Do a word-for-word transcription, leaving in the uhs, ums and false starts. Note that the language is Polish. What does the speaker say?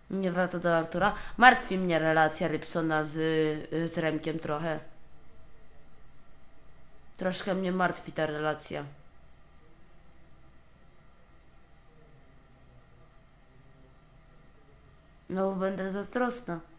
Nie wraca do Artura. Martwi mnie relacja Rybsona z, z Remkiem trochę. Troszkę mnie martwi ta relacja. No, będę zazdrosna.